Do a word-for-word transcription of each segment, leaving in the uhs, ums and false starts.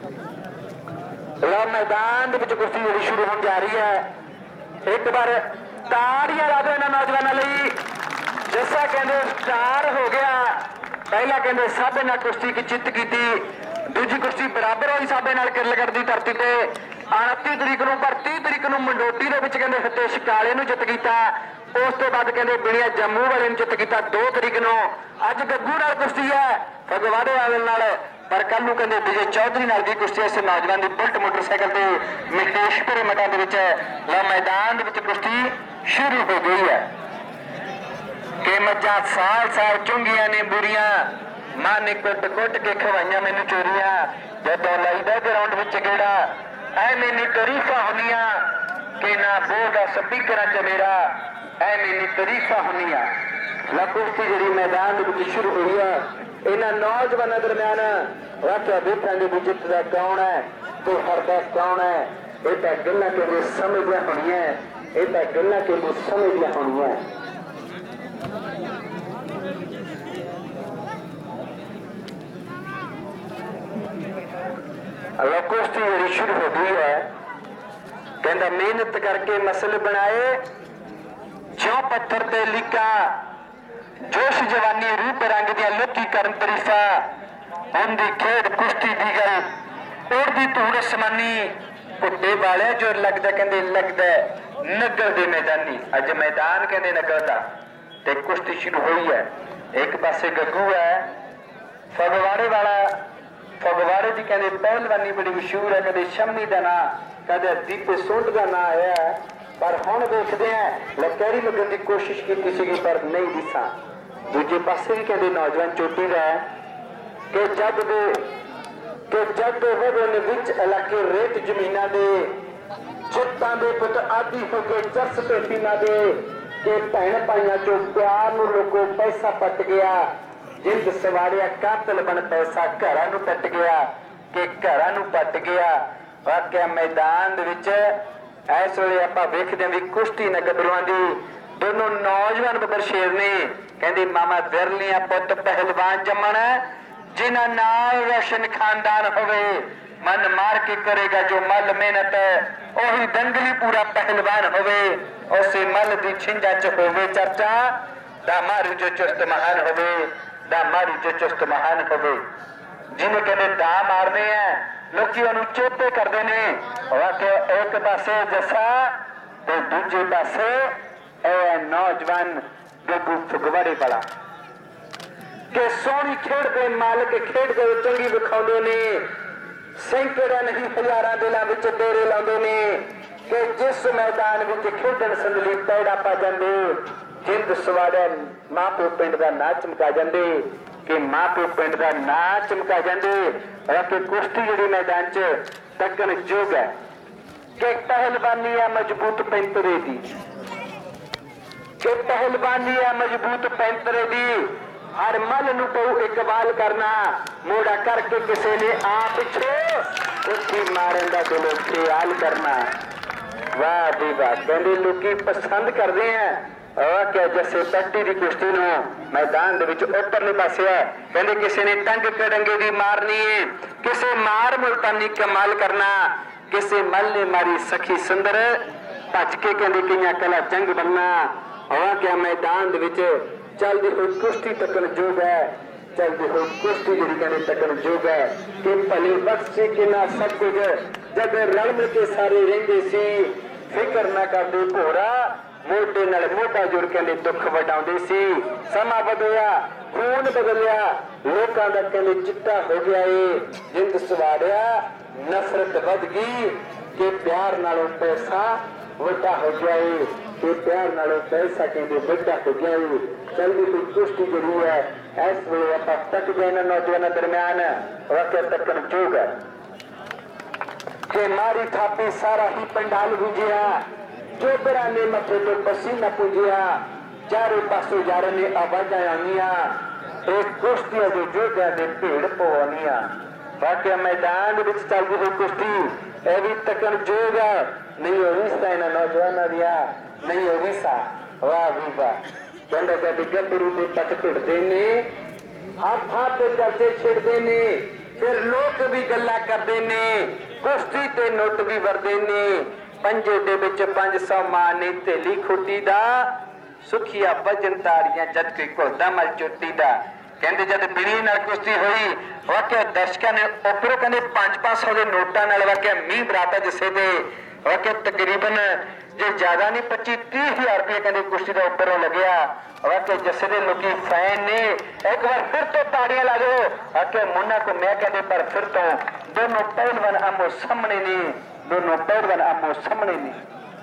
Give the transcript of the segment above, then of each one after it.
लो मैदान के कुश्ती जी शुरू होने जा रही है। एक बार ताड़ियां ला दो इन्होंने नौजवानों लिए। जैसा कहते स्टार हो गया, पहला कहते साबे नाल कुश्ती की जित की, दूजी कुश्ती बराबर हुई साबे नाल किरलगढ़ की धरती पर उनतीस तरीक नूं, पर तीस तरीक नूं मंडोटी दे विच कहते हितेश काले नूं जित किया। उस तो बाद कहते बिड़िया जम्मू वाले ने जित किया दो तरीक नूं। अज गग्गू नाल कुश्ती है फगवाड़े वाले नाल, पर कल नूं कहते विजय चौधरी नाल दी कुश्ती इस नौजवान की बुलट मोटरसाइकिल से महेशपुर मटा दे विच लो मैदान दे विच कुश्ती शुरू हो गई है। कि मज्जां साल साल चुंगियां ने बुरियां, मां ने कुट कुट के खवाइयां मैनू चोरियां, जदों लाइदा ग्राउंड विच गेड़ा ऐ मैनू तरीफा होनियां कि ना बोलदा स्पीकरां च मेरा ऐ मैनू तरीफा होनियां। ला कुश्ती जिहड़ी मैदान दे विच शुरू हुई है, इन्हां नौजवानों दरम्यान वाकिया देखांगे भी जितदा कौन है तो हरदा कौन है। ये तां गल्लां कि समझदियां होणियां, ये तां गल्लां कि समझदियां होणियां। कुश्ती जी शुरू हो गई है। कहता मेहनत करके मसल बनाए ज्यों पत्थर ते लिका, जोश जवानी रूप रंग दिया लोकी करन तरीफा, उनकी खेड कुश्ती दी गल उड़दी धूड़ असमानी, पुट्टे वाले जो लगता कहते लगता नगर दे मैदानी। अज मैदान कहते नगर का ते कुश्ती शुरू हुई है। एक पासे गग्गू है फगवाड़े वाला, फगवाड़े की कहते पहलवानी बड़ी मशहूर है। कदे शम्मी का ना, कदे दीपे सुंड का ना आया, पर हुण देखते हैं लकैरी लगन की कोशिश की सी पर नहीं दिसा। दूजे पासे भी कहते नौजवान चोटी का है कि जग दे कि जग दे वधन विच इलाके रेत जमीना दे, चित्तां दे पुत आदि हो के चरस ते पीना दे, कि भैन भाइयों चो प्यार नूं लोगों पैसा पट गया, जिंद सवाड़िया कातल बन पैसा घरां नूं पट गया, कि घरां नूं पट गया। वाकिया मैदान दे विच इस वेले आपां वेखदे भी कुश्ती ने गबरूआं दी दोनों नौजवान बबर शेर ने। कहंदी मामा विरलियां पुत पहलवान जम्मण, जिन्हां नाल रोशन खानदान होवे, मन मार के करेगा जो मल मेहनत, ओही दंगली पूरा पहलवान होवे, उसे मल दी छिंजा च होवे चर्चा, दा मारू जो चुस्त महान होवे, दा मारू जो चुस्त महान होवे। जिन्हें कहते दा मारने हैं लोग उन्होंने चेते करते हैं। वाकई एक पासे जसा तो दूजे पासे ए नौजवान गग्गू फगवाड़े वाला के सोहनी खेड के मालिक खेड के चंगी विखाउंदे ने, सैकड़े नहीं हजारां दिलां विच डेरे लाउंदे ने, कि जिस मैदान विच खेडण संदली पैड़ा पा जांदे, जिंद सवाड़े मां प्यो पिंड दा नां चमका जांदे, कि मां प्यो पिंड दा नां चमका जांदे। कि कुश्ती जिहड़ी मैदान च तकन जोग है कि पहलवानी है मजबूत पैंतरे दी, कि पहलवानी है मजबूत पैंतरे दी, हर मल नूं पऊ इकबाल करना, मोड़ा करके किसी ने आ पिछो उठी मारन दा दिलों ख्याल करना। वाह जी वाह, कहंदे लोकी पसंद करते हैं। और क्या जैसे पट्टी की कुश्ती नो मैदान दे विच उपरले पासे है, कहंदे किसी ने टंग कड़ंगे दी मारनी है, किसी मार मुल्तानी कमाल करना, किसी मल ने मारी सखी सुंदर भज के कहंदे कियां कला जंग बनना। और क्या मैदान दे विच चलदी हुई कुश्ती तकन जोग है, चलदी हुई कुश्ती जिहड़ी कहंदे तकन जोग है, कि भले वक्त सी कि ना सब कुछ जब रल मिल के सारे रहिंदे सी, फिक्र ना करदे घोड़ा मोटे नाल मोटा जुड़ के दुख वटाउंदे सी। समा बदलिया, खून बदलिया, लोकां दा कहंदे चिट्टा हो गया है, जिंद सवाड़िया नफरत वध गई, कि प्यार नालों पैसा वड्डा हो गया है, कि प्यार नालों पैसा कहंदे वड्डा हो गया है। चलदी हुई कुश्ती जिहड़ी है इस वेले आपां तक गए ना नौजवानों दरम्यान वाकई तकन जोग है कि मारी थापी सारा ही पंडाल गुंजिया, चोबरा ने मथे तो पसीना पूजिया, चारों पासों यार ने आवाजा आनिया, एक कुश्तियां जो जोधा ने भीड़ पवानिया। वाकई मैदान विच चलदी हुई कुश्ती यह भी तकन जोग है, नहीं हो रिश्ता इन्हां नौजवानों दिया, नहीं हो रिश्ता। वाह भी वाह, कहंदा कहंदे गबरू दे पट भिड़दे ने, हाथ हाथ ते चर्चे छिड़दे ने, फिर लोग भी गल्लां करदे ने कुश्ती ते नोट भी वरदे ने पंजे दे विच पंज सौ माने थेली खुटी दा सुखिया भजन ताड़ियां जद कोई घोड़ा मल चोटी दा कहंदे जद बिनी नाल कुश्ती होई वाकई दर्शकों ने उपरों कहंदे पांच पांच सौ के नोटां नाल वाकई मींह बराता जिसे दे वाकई तकरीबन जो ज्यादा नहीं पच्ची तीह हजार रुपये कहते कुश्ती का उपरों लग्या वाकई जसे दे लोग फैन ने एक बार फिर तो ताड़ियां ला दो आके मुन्ना को मैं कहते पर फिर तो दोनों पहलवान आमो सामने ने दोनों पहलवान आमो सामने ने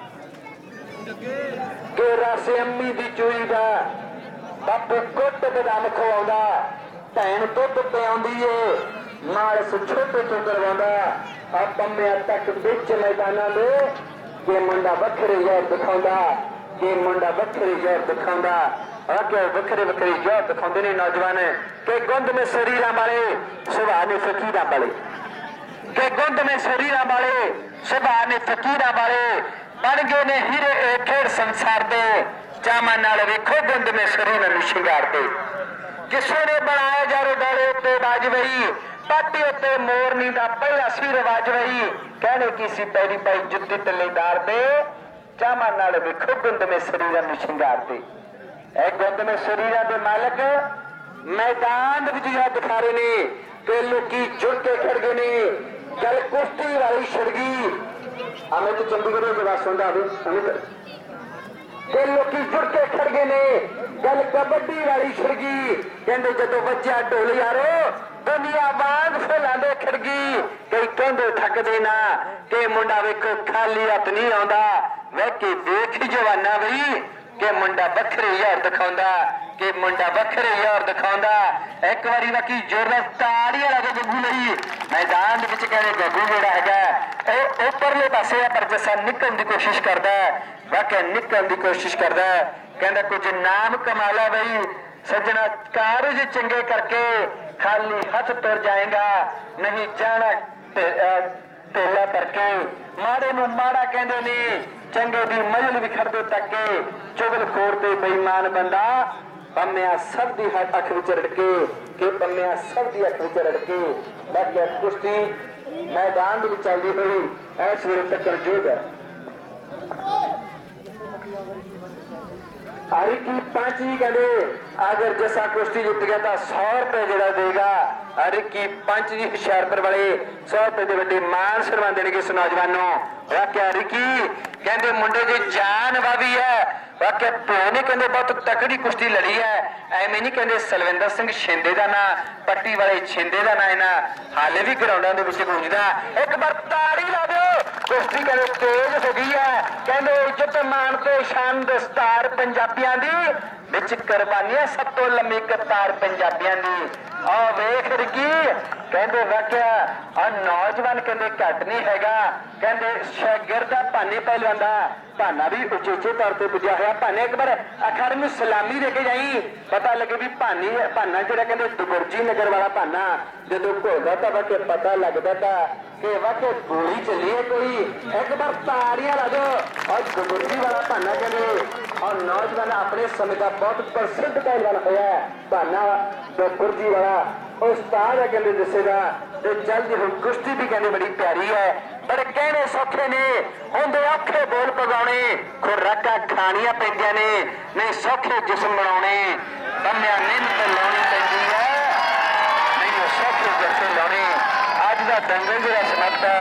के रासे अम्मी दी चूई दा बापू कुट बदाम खवाउंदा भैन दुध पिआउंदी है मालस छोटे तो करवाउंदा आ पंमिया तक बिच मैदानां दे के मुंडा वखरे जोर दिखाउंदा के मुंडा वखरे जोर दिखाउंदा आके वखरे वखरे जोर दिखाउंदे ने नौजवान के गुंद में शरीरां वाले सुभाह ने फकीरां वाले के गुंद में शरीरां वाले सुभाह ने फकीरां वाले बन गए ने हीरे ए खेड़ संसार दे चामा नाल वेखो गुंद में शरीरां नूं शिंगार दे किसे ने बनाया जारो डाले उत्ते बाजवई पाटी उत्ते मोरनी दा पहला सिर वाजवई कहने की सी पैरी पाई जुत्ती तलेदार दे चामा नाल वेखो गुंद में शरीरां नूं शिंगार दे ए गुंद में शरीरां दे मालक मैदान विच जा दिखा रहे ने ते लोकी जुड़ के खड़ गए ने गल कुश्ती वाली छड़गी हमें तो चंडीगढ़ के बात सुनदा आवे हमें ते लोकी जुड़ के खड़ गए ने गल कबड्डी वाली छड़गी कहंदे जदों बच्चा ढोल यारो दुनिया बाग फैलांदे खड़गी कई कहंदे थकदे ना के मुंडा वेखो खाली हथ नहीं आउंदा वे के देख जवाना बई के मुंडा वखरे यार दिखाउंदा के मुंडा वखरे यार दिखाउंदा एक बारी बाकी जोरदार ताड़ियां लगे गग्गू लई मैदान दे विच कहने गग्गू जेड़ा हैगा ए उपरले पासे पर जसा निकलण दी कोशिश करदा वाकई निकलण दी कोशिश करदा कहंदा कुछ नाम कमाला बई सजना कारज चंगे करके खाली हथ तुर जाएगा नहीं जाना ढोला करके माड़े नूं माड़ा कहंदे ने चंगे दी मजल भी खड़दे तके चुगल खोर ते बेईमान बंदा पंमिया सब दी अख विच रड़के के पंमिया सब दी अख विच रड़के बाकी कुश्ती मैदान दे विच चलदी होई इस वेले तक जोग है हरी की पांच ही कहते अगर जैसा कुश्ती जित गया तो सौ रुपए जरा देगा हरी की पांच जी हुशियारपुर वाले सौ रुपए के बड़े मान सन्मान देंगे इस नौजवानों वाकई हरी की कहते मुंडे की जान वावी है वाकई प्यो ने कहते बहुत तकड़ी कुश्ती लड़ी है एवं नहीं कहते सलविंदर सिंह शिंदे का ना पट्टी वाले शिंदे का ना इन्हें हाले भी ग्राउंडों के विच गूंजदा एक बार ताड़ी ला दो कुश्ती कहते तेज हो गई है कहते इज्जत मान ते शान दस्तार पंजाबियां दी विच कुर्बानियां सब तो लंबी कतार पंजाबियां दी आ वेख रगी कहते वाकया आ नौजवान कहते घट नहीं हैगा कहते शागिर्द भाने पहलवान दा भाना भी उचेचे तौर पर पुजा होया भाने एक बार अखाड़े में सलामी दे के जाई पता लगे भी भानी भाना जिहड़ा कहते दुगुरजी नगर वाला भाना जदों घोलदा तां वाकई पता लगदा था कि वाकई गोली चली है कोई एक बार ताड़ियां ला दो और दुगुरजी वाला भाना कहते और नौजवान अपने समय का बहुत प्रसिद्ध पहलवान होया भाना दुगुरजी वाला उस्ताद है कहते दसेगा ते जल्दी हुण कुश्ती भी कहते बड़ी प्यारी है बड़े कहने सौखे ने होंदे औखे बोल पगाने खुराकां खाणियां पैंदियां ने नहीं सौखे जिस्म बनाने बंदियां निंद लाउणी पैंदी है नहीं सौखे जैसे लाउणे अज दा दंगल जिहड़ा समाप्त